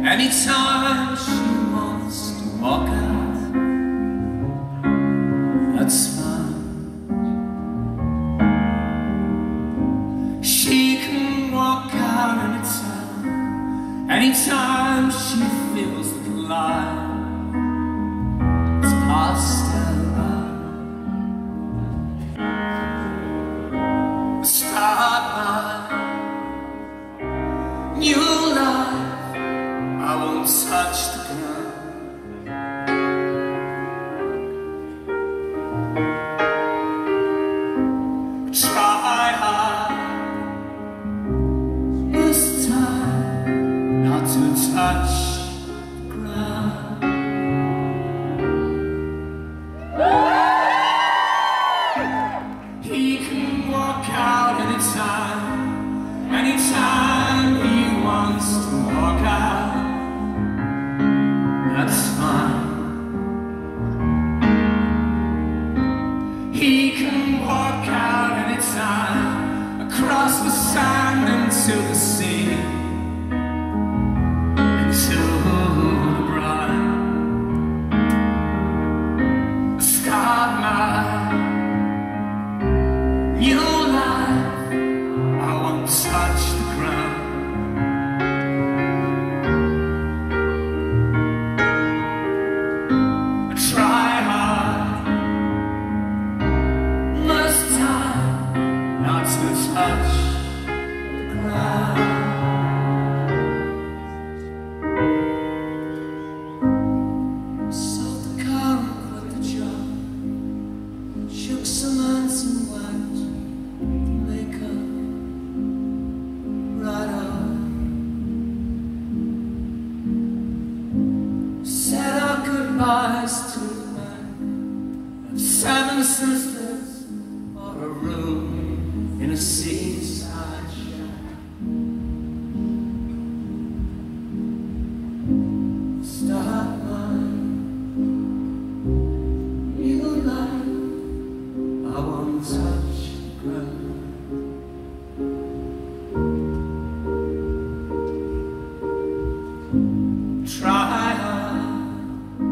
Anytime she wants to walk out, that's fine. She can walk out anytime, anytime she feels that life is past her mind. Start my new life, I won't touch the ground. Try hard this time not to touch the ground. He can walk out anytime, anytime he wants to walk out. That's fine. He can walk out anytime, across the sand into the sea, into the brine. Start my new life, I won't touch the ground. Try hard this time not to touch the ground. Sold the car and quit the job, shook some hands and wiped the makeup right off. Said our goodbyes to the man of 7 sisters, or a room in a seaside shack. Start my new life, I won't touch the ground. Try hard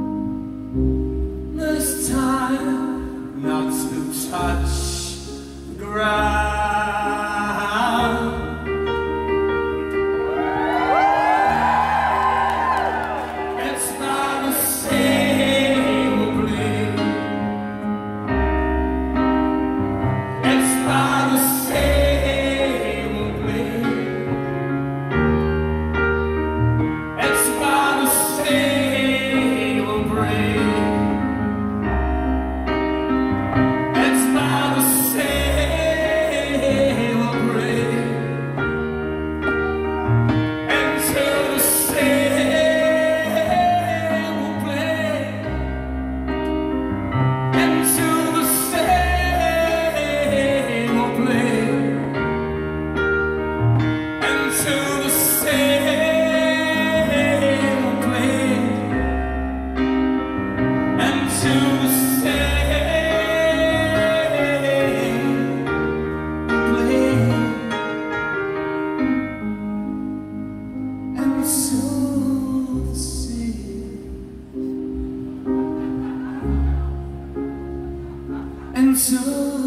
this time not to touch the ground. It's by the same bleed. It's by the same bleed. It's by the same bleed. It's by the same bleed. Into the same bleed. Into the same bleed. Into the same bleed. Into the same bleed. Into the sea. Into